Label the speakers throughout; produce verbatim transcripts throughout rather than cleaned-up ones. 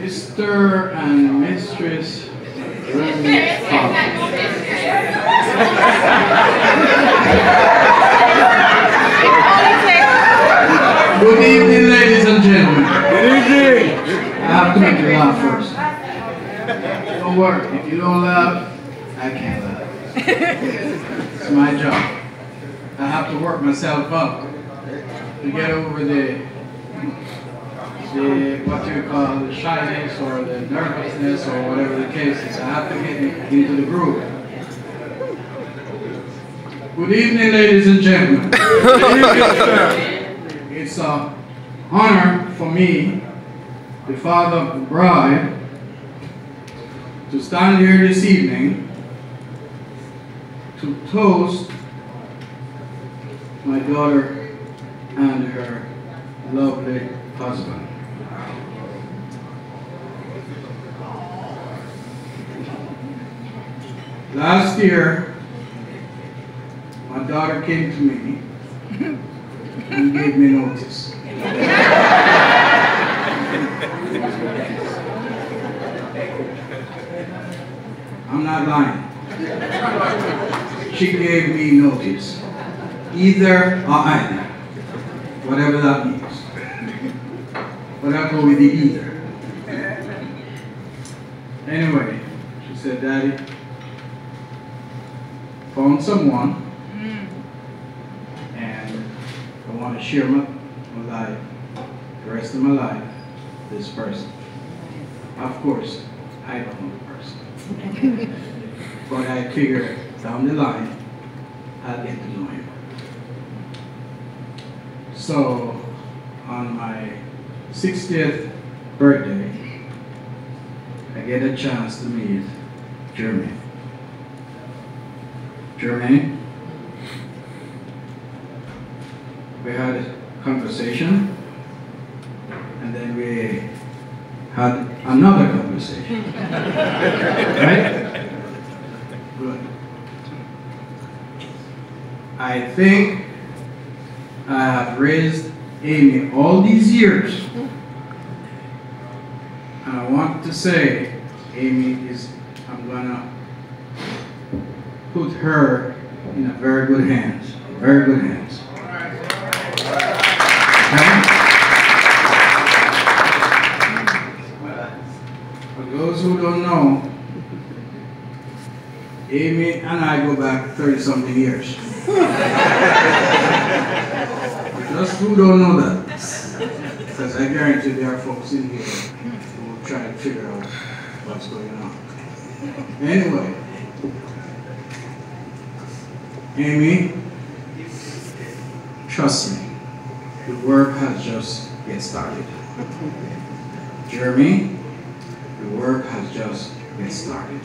Speaker 1: Mister and Mistress Remy Fountain. Good evening, ladies and gentlemen.
Speaker 2: Good evening.
Speaker 1: I have to make you laugh first. Don't worry, if you don't laugh, I can't laugh. It's my job. I have to work myself up to get over the, the what you call the shyness or the nervousness or whatever the case is. I have to get into the groove. Good evening, ladies and gentlemen. It's an honor for me, the father of the bride, to stand here this evening to toast my daughter and her lovely husband. Last year, my daughter came to me and gave me notice. I'm not lying. She gave me notice. Either or either. Whatever that means. But I'll go with the either. Anyway, she said, Daddy, found someone and I want to share my, my life, the rest of my life, with this person. Of course, I don't know the person. But I figure down the line, I'll get to know him. So, on my sixtieth birthday, I get a chance to meet Jermaine. Jermaine, we had a conversation, and then we had another conversation. Right? Good. I think I have raised Amy all these years, and I want to say Amy is, I'm gonna put her in a very good hands, very good hands. Okay? For those who don't know, Amy and I go back thirty something years. Just who don't know that, because I guarantee there are folks in here who will try to figure out what's going on. Anyway, Amy, trust me, the work has just get started. Jeremy, the work has just get started.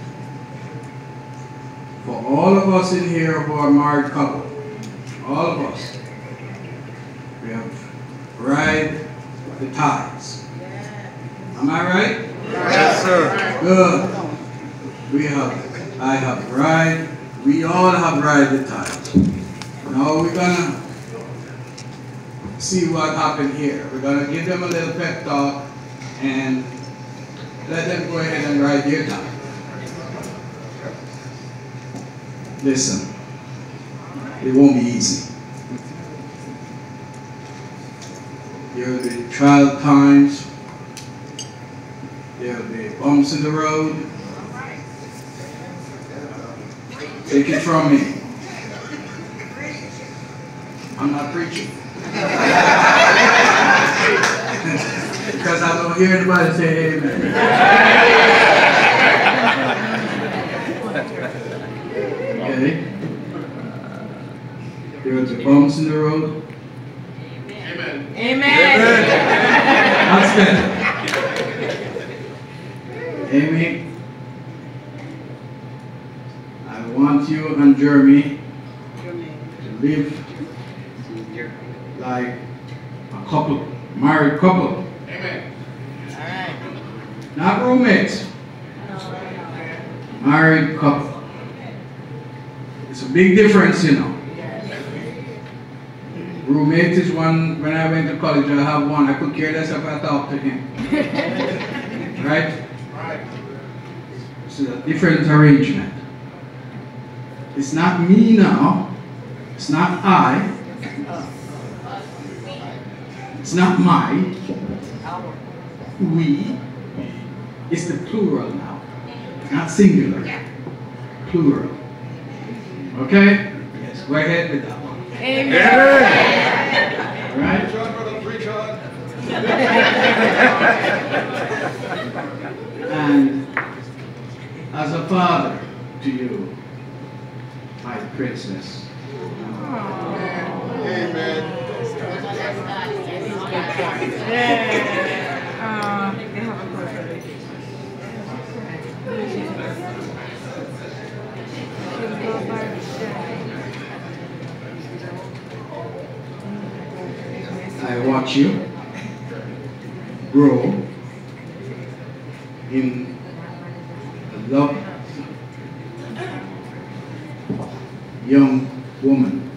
Speaker 1: For all of us in here who are married couple, all of us, we have ride the tides. Am I right?
Speaker 2: Yes, sir.
Speaker 1: Good. We have, I have ride, we all have ride the tides. Now we're gonna see what happened here. We're gonna give them a little pep talk and let them go ahead and ride their tide. Listen, it won't be easy. There will be trial times. There will be bumps in the road. Take it from me. I'm not preaching. Because I don't hear anybody say amen. Okay? There will be bumps in the road.
Speaker 3: Amen.
Speaker 4: Amen.
Speaker 1: That's good. Amy, I want you and Jeremy to live like a couple, married couple.
Speaker 3: Amen.
Speaker 4: All right.
Speaker 1: Not roommates. Married couple. It's a big difference, you know. Roommate is one, when I went to college, I have one, I could care less if I talk to him. Right? It's a different arrangement. It's not me now. It's not I. It's not my. We. It's the plural now. Not singular. Plural. Okay? Yes, go ahead with that one.
Speaker 4: Amen.
Speaker 1: Right? And as a father to you, my princess.
Speaker 3: Amen.
Speaker 1: I watch you grow in a loved young woman.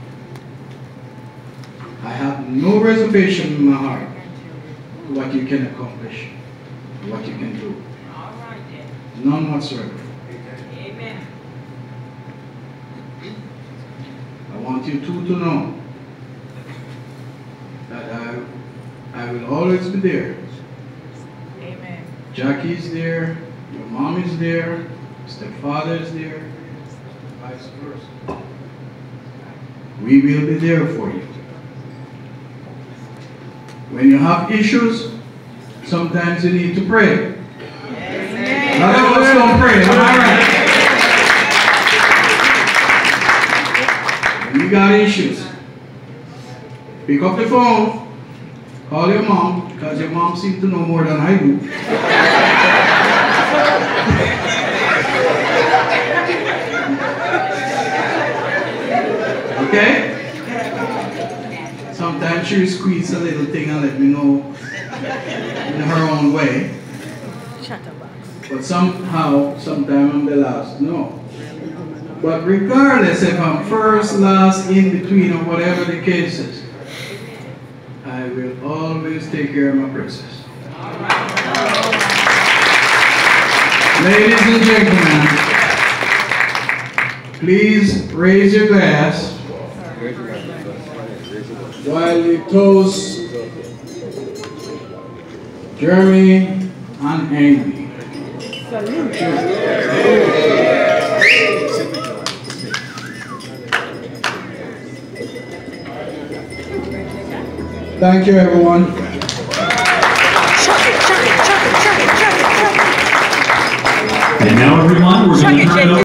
Speaker 1: I have no reservation in my heart what you can accomplish, what you can do. None whatsoever.
Speaker 4: Amen.
Speaker 1: I want you two to know that I, I will always be there.
Speaker 4: Amen.
Speaker 1: Jackie is there, your mom is there, stepfather is there, vice versa. We will be there for you. When you have issues, sometimes you need to pray.
Speaker 4: Amen.
Speaker 1: Not all of us don't pray, am I right? When you got issues, pick up the phone, call your mom, because your mom seems to know more than I do. Okay? Sometimes she squeezes a little thing and let me know in her own way. But somehow, sometimes I'm the last. No. But regardless if I'm first, last, in between, or whatever the case is, I will always take care of my princess. Ladies and gentlemen, please raise your glass while we toast Jeremy and Amy. Thank you, everyone.
Speaker 5: And now, everyone, we're going to turn it over.